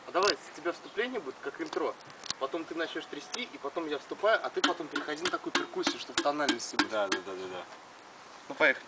А давай с тебя вступление будет как интро. Потом ты начнешь трясти, и потом я вступаю, а ты потом переходи на такую перкуссию, чтобы тональности были. Да. Ну поехали.